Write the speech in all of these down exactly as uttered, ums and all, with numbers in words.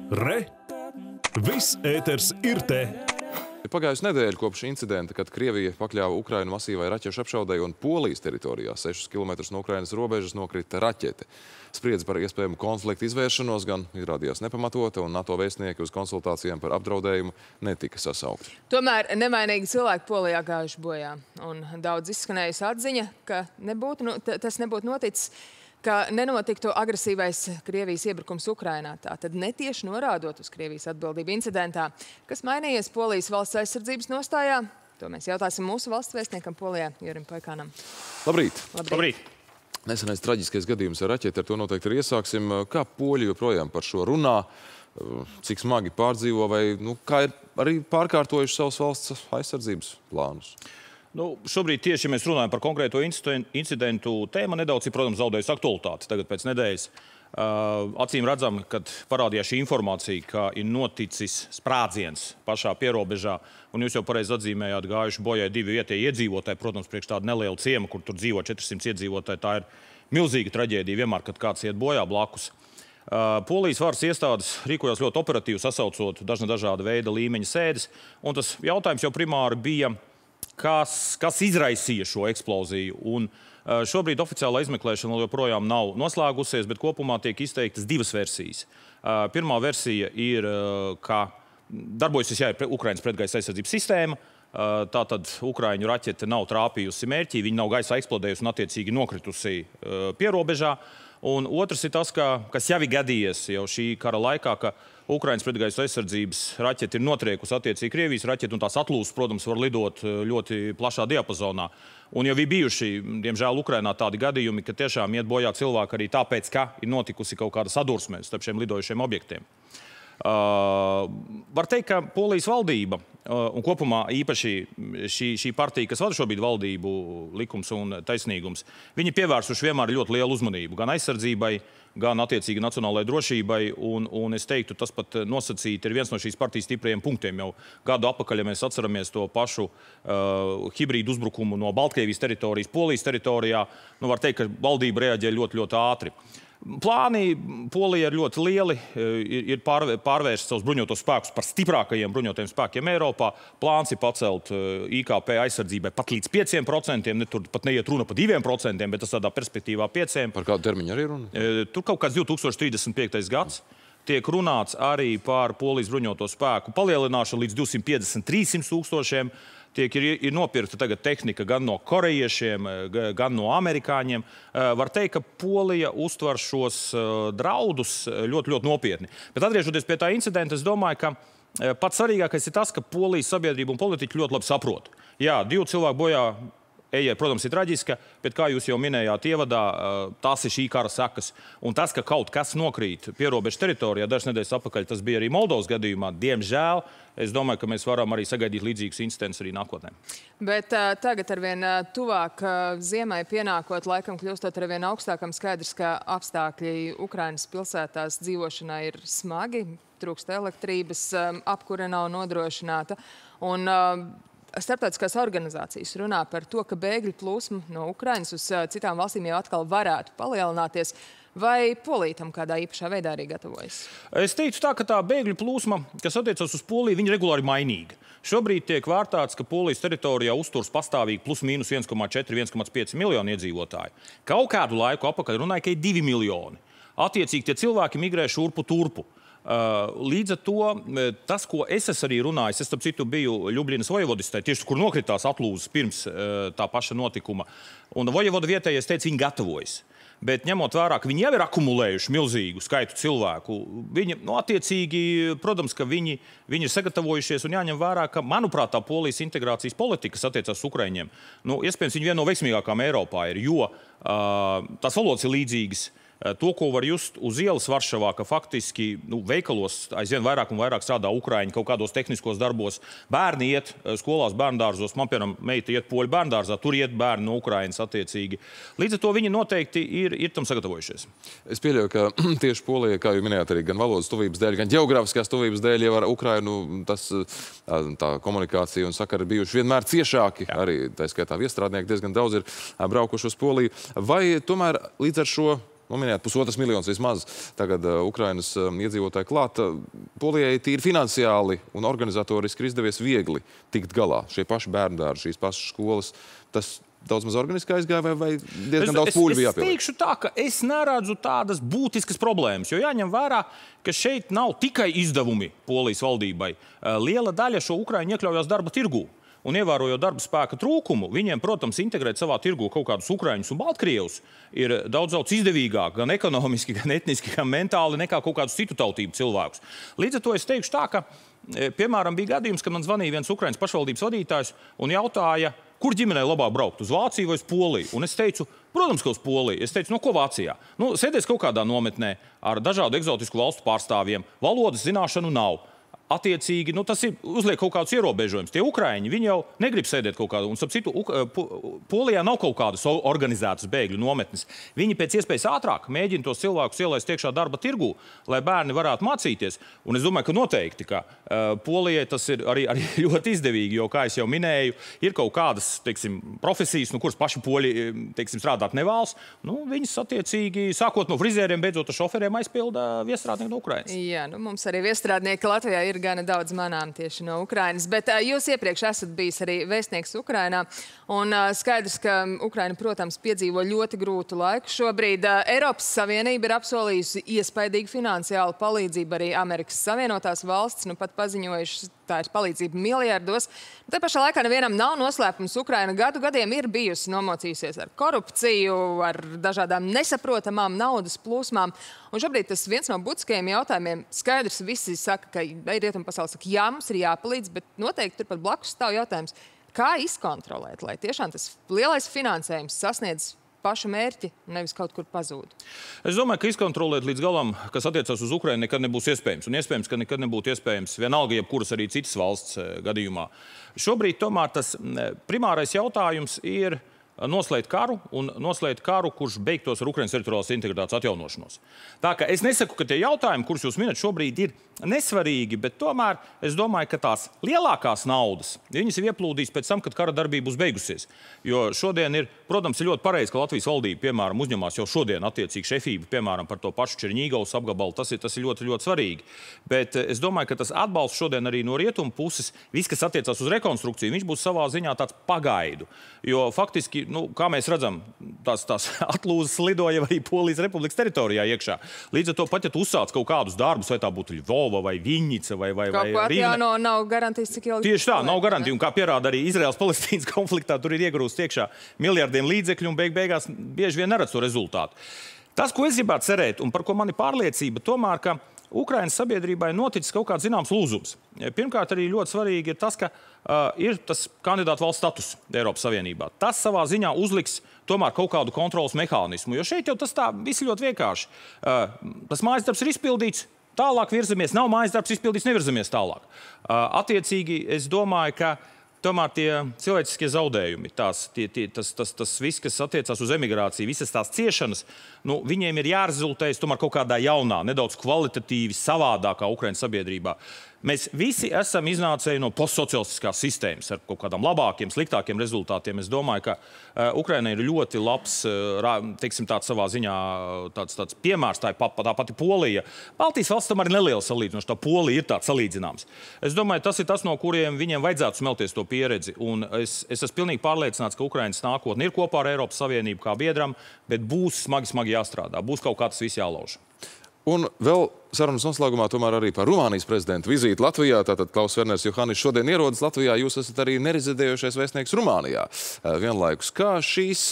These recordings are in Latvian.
Re! Viss ēters ir te! Ir pagājusi nedēļa kopš incidenta, kad Krievija pakļāva Ukrainu masīvai raķešu apšaudei un Polijas teritorijā sešus kilometrus no Ukrainas robežas nokrita raķete. Spriedze par iespējamu konfliktu izvēršanos gan izrādījās nepamatota, un NATO vēstnieki uz konsultācijām par apdraudējumu netika sasaukti. Tomēr nevainīgi cilvēki Polijā gājuši bojā, un daudz izskanējusi atziņa, ka nebūtu, tas nebūtu noticis, ka nenotiktu agresīvais Krievijas iebrukums Ukrainā. Tātad netieši norādot uz Krievijas atbildību incidentā. Kas mainījies Polijas valsts aizsardzības nostājā? To mēs jautāsim mūsu valsts vēstniekam Polijā, Jurim Paikānam. Labrīt! Labrīt! Labrīt. Nesenais traģiskais gadījums ar raķeti, ar to noteikti arī iesāksim. Kā poļi joprojām par šo runā? Cik smagi pārdzīvo vai nu, kā ir arī pārkārtojuši savus valsts aizsardzības plānus? Nu, šobrīd tieši, ja mēs runājam par konkrēto incidentu, tēma nedaudz ir, protams, zaudējusi aktualitāti tagad pēc nedēļas. Uh, acīm redzam, kad parādījās šī informācija, ka ir noticis sprādziens pašā pierobežā, un jūs jau pareizi atzīmējāt, gājuši bojai divi vietēji iedzīvotāji, protams, priekš tādu nelielu ciemu, kur tur dzīvo četrsimt iedzīvotāji, tā ir milzīga traģēdija vienmēr, kad kāds iet bojā blakus. Uh, Polijas varas iestādes rīkojās ļoti operatīvi, sasaucot dažna dažāda veida līmeņa sēdes, un tas jautājums jau primāri bija, Kas, kas izraisīja šo eksploziju. Un šobrīd oficiālā izmeklēšana joprojām nav noslēgusies, bet kopumā tiek izteiktas divas versijas. Pirmā versija ir, ka darbojusies jā, Ukrainas pretgaisa aizsardzības sistēma. Tātad Ukraiņu raķete nav trāpījusi mērķī, viņa nav gaisā eksplodējusi un attiecīgi nokritusi pierobežā. Un otrs ir tas, ka, kas jau ir gadījies jau šī kara laikā, ka Ukrainas pretgaisa aizsardzības raķete ir notriekusi attiecīgi Krievijas raķeti, un tās atlūstas, protams, var lidot ļoti plašā diapazonā. Un jau ir bijuši, diemžēl, Ukrainā tādi gadījumi, ka tiešām iet bojā cilvēki arī tāpēc, ka ir notikusi kaut kāda sadursme starp šiem lidojušiem objektiem. Uh, var teikt, ka Polijas valdība uh, un kopumā īpaši šī, šī partija, kas vada šobrīd valdību, likums un taisnīgums, viņi pievērsuši vienmēr ļoti lielu uzmanību gan aizsardzībai, gan attiecīgi nacionālajai drošībai, un, un es teiktu, tas pat nosacīt ir viens no šīs partijas stiprajiem punktiem. Jau gadu atpakaļ, ja mēs atceramies to pašu uh, hibrīdu uzbrukumu no Baltkrievijas teritorijas, Polijas teritorijā, nu var teikt, ka valdība reaģē ļoti, ļoti ātri. Plāni Polija ir ļoti lieli, ir pārvērst savus bruņotos spēkus par stiprākajiem bruņotajiem spēkiem Eiropā. Plāns ir pacelt I K P aizsardzībai pat līdz pieciem procentiem, ne, tur pat neiet runa par diviem procentiem, bet tas tādā perspektīvā pieciem. Par kādu termiņu arī runa? Tur kaut kāds divi tūkstoši trīsdesmit piektais gads. Tiek runāts arī par Polijas bruņoto spēku palielināšanu līdz divsimt piecdesmit līdz trīssimt tūkstošiem. Tiek ir, ir nopirkta tagad tehnika gan no korejiešiem, gan no amerikāņiem. Var teikt, ka Polija uztver šos draudus ļoti, ļoti nopietni. Bet atgriežoties pie tā incidenta, es domāju, ka pats svarīgākais ir tas, ka Polijas sabiedrība un politiķi ļoti labi saprot. Jā, divu cilvēku bojā eja, protams, ir traģiska, bet, kā jūs jau minējāt ievadā, tās ir šī kara sekas. Un tas, ka kaut kas nokrīt pierobežu teritorijā, dažas nedēļas atpakaļ, tas bija arī Moldovas gadījumā, diemžēl, es domāju, ka mēs varam arī sagaidīt līdzīgus incidents arī nākotnē. Bet uh, tagad arvien uh, tuvāk uh, ziemai pienākot, laikam kļūstot arvien augstākam, skaidrs, ka apstākļi Ukrainas pilsētās dzīvošanai ir smagi, trūkst elektrības, um, apkure nav nodrošināta. Un, uh, Starptautiskās organizācijas runā par to, ka bēgļu plūsma no Ukrainas uz citām valstīm jau atkal varētu palielināties. Vai Polija tam kādā īpašā veidā arī gatavojas? Es teicu tā, ka tā bēgļu plūsma, kas attiecas uz Poliju, viņa regulāri mainīga. Šobrīd tiek vērtāts, ka Polijas teritorijā uzturs pastāvīgi plus mīnus viens komats četri līdz viens komats pieci miljoni iedzīvotāji. Kaut kādu laiku apakaļ runāja, ka ir divi miljoni. Attiecīgi tie cilvēki migrē šurpu turpu. Līdz ar to, tas, ko es esmu arī runājis, es, starp citu, biju Ļubljinas vojvodistē, tieši kur nokritās atlūzas pirms tā paša notikuma. Un vojvoda vietējais teica, viņi gatavojas. Bet ņemot vērā, ka viņi jau ir akumulējuši milzīgu skaitu cilvēku, viņi, nu, attiecīgi, protams, ka viņi, viņi ir sagatavojušies un jāņem vērā, ka, manuprāt, tā Polijas integrācijas politika, kas attiecās uz Ukraiņiem, nu, iespējams, viņi viena no veiksmīgākām Eiropā ir, jo uh, tās valodas ir līdzīgas. To, ko var just uz ielas Varšavā, ka faktiski nu, veikalos aizvien vairāk un vairāk strādā Ukraiņi kaut kādos tehniskos darbos. Bērni iet skolās, bērndārzos, man, piemēram, meita iet poļu bērndārzā, tur iet bērni no Ukrainas attiecīgi. Līdz ar to viņi noteikti ir, ir tam sagatavojušies. Es pieļauju, ka tieši Polija, kā jūs minējāt, arī gan valodas tuvības dēļ, gan ģeogrāfiskās tuvības dēļ jau ar Ukrainu tas, tā komunikācija un sakari bijuši vienmēr ciešāki. Jā. Arī, tā skaitā, viestrādnieki diezgan daudz ir braukuši uz Poliju. Vai tomēr līdz ar šo nominējāt pusotras miljonus vismaz tagad uh, Ukrainas um, iedzīvotāji klāt. Polijai tīri finansiāli un organizatoriski ir izdevies viegli tikt galā. Šie paši bērndārži, šīs pašas skolas, tas daudz maz organiski aizgāja vai, vai diezgan es, daudz pūļu bija jāpieliek? Es teikšu tā, ka es neredzu tādas būtiskas problēmas, jo jāņem vērā, ka šeit nav tikai izdevumi Polijas valdībai. Liela daļa šo Ukraiņu iekļaujās darba tirgū. Un ievērojot darba spēka trūkumu, viņiem, protams, integrēt savā tirgū kaut kādus ukraiņus un baltkrievus ir daudz, daudz izdevīgāk, gan ekonomiski, gan etniski, gan mentāli, nekā kaut kādus citu tautību cilvēkus. Līdz ar to es teikšu tā, ka, piemēram, bija gadījums, kad man zvanīja viens Ukrainas pašvaldības vadītājs un jautāja, kur ģimenei labāk braukt, uz Vāciju vai uz Poliju? Un es teicu, protams, ka uz Poliju. Es teicu, no ko Vācijā? Nu, sēdēs kaut kādā nometnē ar dažādu eksotisku valstu pārstāvjiem. Valodas zināšanu nav. Attiecīgi, nu, tas ir uzliek kaut kādus ierobežojumus. Tie Ukraiņi, viņi jau negrib sēdēt kaut kādu. Un, starp citu, Polijā nav kaut kādas organizētas bēgļu nometnes. Viņi pēc iespējas ātrāk mēģina tos cilvēkus ielaist iekšā darba tirgū, lai bērni varētu mācīties. Un es domāju, ka noteikti, ka uh, Polijai tas ir arī, arī ļoti izdevīgi, jo, kā es jau minēju, ir kaut kādas, teiksim, profesijas, nu, kuras paši poļi, teiksim, strādāt nevēlas. Nu, viņas attiecīgi, sākot no frizēriem, beidzot ar šoferiem, aizpilda viestrādnieki no Ukrainas. Jā, nu, mums arī viestrādnieki Latvijā ir gana daudz manām tieši no Ukrainas, bet uh, jūs iepriekš esat bijis arī vēstnieks Ukrainā, un uh, skaidrs, ka Ukraina, protams, piedzīvo ļoti grūtu laiku. Šobrīd uh, Eiropas Savienība ir apsolījusi iespaidīgu finansiālu palīdzību, arī Amerikas Savienotās valsts, nu pat paziņojušas, tā ir palīdzība miljardos. Te pašā laikā nevienam nav noslēpums. Ukraina gadu gadiem ir bijusi nomocījusies ar korupciju, ar dažādām nesaprotamām naudas plūsmām. Un šobrīd tas viens no būtiskajiem jautājumiem. Skaidrs, visi saka, ka rietumu pasaule saka, jā, mums ir jāpalīdz, bet noteikti turpat blakus stāv jautājums, kā izkontrolēt, lai tiešām tas lielais finansējums sasniedz pašu mērķi, nevis kaut kur pazūd. Es domāju, ka izkontrolēt līdz galam, kas attiecās uz Ukrainu, nekad nebūs iespējams. Un iespējams, ka nekad nebūtu iespējams vienalga jebkuras arī citas valsts gadījumā. Šobrīd tomēr tas primārais jautājums ir noslēgt karu un noslēgt karu, kurš beigtos ar Ukrainas teritoriālās integritātes atjaunošanos. Tā ka es nesaku, ka tie jautājumi, kurus jūs minat šobrīd, ir nesvarīgi, bet tomēr es domāju, ka tās lielākās naudas, viņas ir ieplūdīs pēc tam, kad kara darbība būs beigusies. Jo šodien ir, protams, ir ļoti pareizi, ka Latvijas valdība, piemēram, uzņemās jau šodien attiecīgi šefību, piemēram, par to pašu Čerņīgavas apgabalu. Tas ir, tas ir ļoti, ļoti svarīgi. Bet es domāju, ka tas atbalsts šodien arī no rietumu puses, viss, kas attiecās uz rekonstrukciju, viņš būs savā ziņā tāds pagaidu. Jo faktiski, nu, kā mēs redzam, tās, tās atlūzas lidoja arī Polijas Republikas teritorijā iekšā. Līdz ar to pat, ja tu uzsāc kaut kādus darbus, vai tā būtu Ļvova, vai Viņņica, vai, vai, vai Rīga. Jā, no, nav garantijas, cik ilgi. Tieši tā, nav garantija. Un kā pierāda arī Izraels-Palestīnas konfliktā, tur ir iegrūst iekšā miljardiem līdzekļu un beig beigās bieži vien neredz to rezultātu. Tas, ko es gribētu cerēt, un par ko man ir pārliecība, tomēr, ka Ukrainas sabiedrībai noticis kaut kāds zināms lūzums. Pirmkārt, arī ļoti svarīgi ir tas, ka uh, ir tas kandidātu valsts status Eiropas Savienībā. Tas savā ziņā uzliks tomēr kaut kādu kontrolas mehānismu, jo šeit jau tas tā visi ļoti vienkārši. Uh, tas mājasdarbs ir izpildīts, tālāk virzamies, nav mājasdarbs izpildīts, nevirzamies tālāk. Uh, attiecīgi, es domāju, ka tomēr tie cilvēciskie zaudējumi, tās, tie, tie, tas, tas, tas viss, kas attiecās uz emigrāciju, visas tās ciešanas, nu, viņiem ir jārezultējas tomēr kaut kādā jaunā, nedaudz kvalitatīvi savādākā Ukrainas sabiedrībā. Mēs visi esam iznācēji no postsocialistiskās sistēmas ar kaut kādām labākiem, sliktākiem rezultātiem. Es domāju, ka uh, Ukrainai ir ļoti labs, uh, teiksim, tāds savā ziņā tāds, tāds piemērs, tā, pa, tā pati Polija. Baltijas valsts tam arī neliela salīdzinoši, tā Polija ir tāds salīdzināms. Es domāju, tas ir tas, no kuriem viņiem vajadzētu smelties to pieredzi. Un es, es esmu pilnīgi pārliecināts, ka Ukrainas nākotne ir kopā ar Eiropas Savienību kā biedram, bet būs smagi, smagi jāstrādā. Būs kaut kā tas viss jālauž. Un vēl sarunas noslēgumā tomēr arī par Rumānijas prezidentu vizīti Latvijā. Tātad Klaus Werners Johannis šodien ierodas Latvijā. Jūs esat arī nerezidējošais vēstnieks Rumānijā vienlaikus. Kā šīs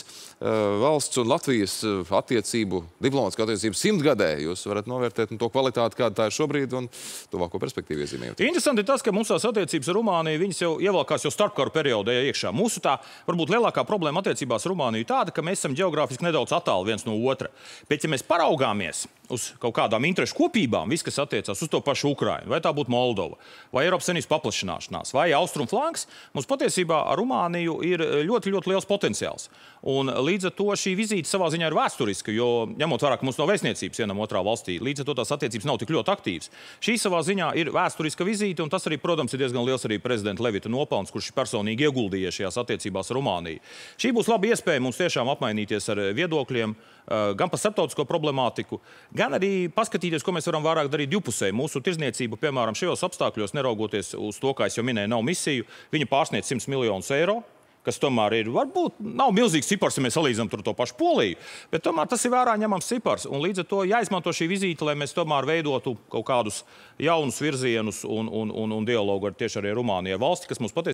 valsts un Latvijas attiecību, diplomātiskā attiecību simtgadē jūs varat novērtēt un to kvalitāti, kāda tā ir šobrīd un tuvāko perspektīvu iezīmējot? Interesanti ir tas, ka mums tās attiecības ar Rumāniju, viņas jau ievalkās jau starpkaru periodā iekšā. Mūsu tā, varbūt lielākā problēma attiecībās ar Rumāniju tāda, ka mēs esam ģeogrāfiski nedaudz attāli viens no otra. Bet, ja mēs paraugāmies uz kaut kādām interešu kopībām, tuvībām, viss, kas attiecās uz to pašu Ukrainu, vai tā būtu Moldova, vai Eiropas Savienības paplašināšanās, vai Austrum flanks, mums patiesībā ar Rumāniju ir ļoti, ļoti liels potenciāls. Un līdz ar to šī vizīte savā ziņā ir vēsturiska, jo ņemot vērā, ka mums nav vēstniecības vienam otrā valstī, līdz ar to tās attiecības nav tik ļoti aktīvas. Šī savā ziņā ir vēsturiska vizīte, un tas arī, protams, ir diezgan liels arī prezidenta Levita nopelns, kurš personīgi ieguldījies šajās attiecībās ar Rumāniju. Šī būs laba iespēja mums tiešām apmainīties ar viedokļiem, gan par starptautisko problemātiku, gan arī paskatīties, ko mēs varam vairāk darīt divpusēji. Mūsu tirzniecība, piemēram, šajos apstākļos, neraugoties uz to, kā es jau minēju, nav misiju, viņa pārsniedz simts miljonus eiro, kas tomēr ir, varbūt, nav milzīgs cipars, ja mēs salīdzinām tur to pašu Poliju, bet tomēr tas ir vērā ņemams cipars. Un līdz ar to jāizmanto šī vizīte, lai mēs tomēr veidotu kaut kādus jaunus virzienus un, un, un, un dialogu ar tieši arī Rumānijai valsti, kas mums patiesībā